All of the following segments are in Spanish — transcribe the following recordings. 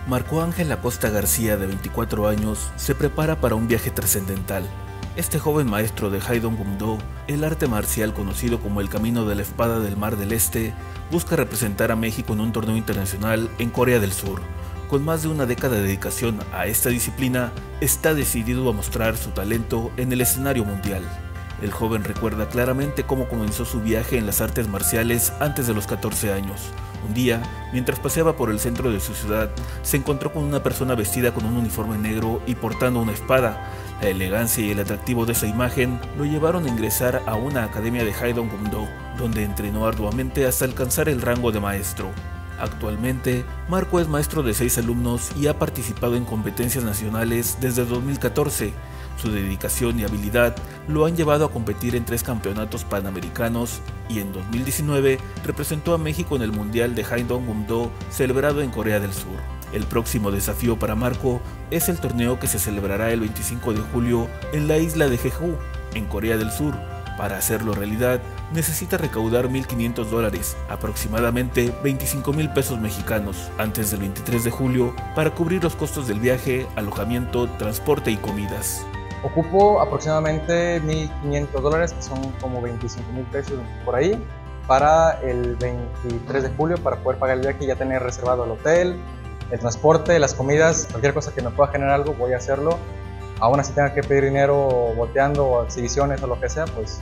Marco Ángel Acosta García, de 24 años, se prepara para un viaje trascendental. Este joven maestro de Haidong-gum-do, el arte marcial conocido como el Camino de la Espada del Mar del Este, busca representar a México en un torneo internacional en Corea del Sur. Con más de una década de dedicación a esta disciplina, está decidido a mostrar su talento en el escenario mundial. El joven recuerda claramente cómo comenzó su viaje en las artes marciales antes de los 14 años. Un día, mientras paseaba por el centro de su ciudad, se encontró con una persona vestida con un uniforme negro y portando una espada. La elegancia y el atractivo de esa imagen lo llevaron a ingresar a una academia de Haidong-gum-do, donde entrenó arduamente hasta alcanzar el rango de maestro. Actualmente, Marco es maestro de 6 alumnos y ha participado en competencias nacionales desde 2014. Su dedicación y habilidad lo han llevado a competir en 3 campeonatos panamericanos y en 2019 representó a México en el Mundial de Haidong-gum-do celebrado en Corea del Sur. El próximo desafío para Marco es el torneo que se celebrará el 25 de julio en la isla de Jeju, en Corea del Sur. Para hacerlo realidad, necesita recaudar $1,500, aproximadamente 25,000 pesos mexicanos, antes del 23 de julio para cubrir los costos del viaje, alojamiento, transporte y comidas. Ocupo aproximadamente $1,500, que son como 25,000 pesos por ahí, para el 23 de julio para poder pagar el viaje y ya tener reservado el hotel, el transporte, las comidas, cualquier cosa que me pueda generar algo, voy a hacerlo. Aún así tenga que pedir dinero volteando o exhibiciones o lo que sea, pues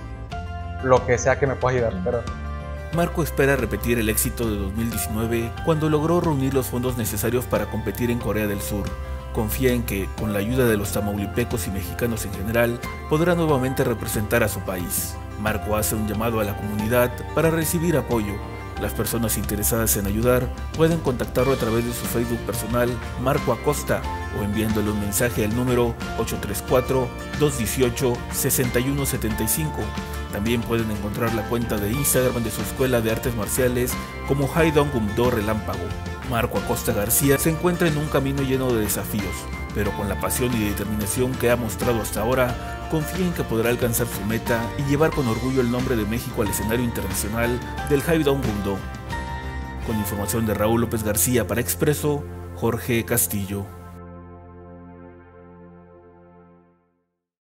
lo que sea que me pueda ayudar. Pero Marco espera repetir el éxito de 2019 cuando logró reunir los fondos necesarios para competir en Corea del Sur. Confía en que, con la ayuda de los tamaulipecos y mexicanos en general, podrá nuevamente representar a su país. Marco hace un llamado a la comunidad para recibir apoyo. Las personas interesadas en ayudar pueden contactarlo a través de su Facebook personal, Marco Acosta, o enviándole un mensaje al número 834-218-6175. También pueden encontrar la cuenta de Instagram de su escuela de artes marciales como Haidong-gum-do Relámpago. Marco Acosta García se encuentra en un camino lleno de desafíos, pero con la pasión y determinación que ha mostrado hasta ahora, confía en que podrá alcanzar su meta y llevar con orgullo el nombre de México al escenario internacional del Haidong-gum-do. Con información de Raúl López García para Expreso, Jorge Castillo.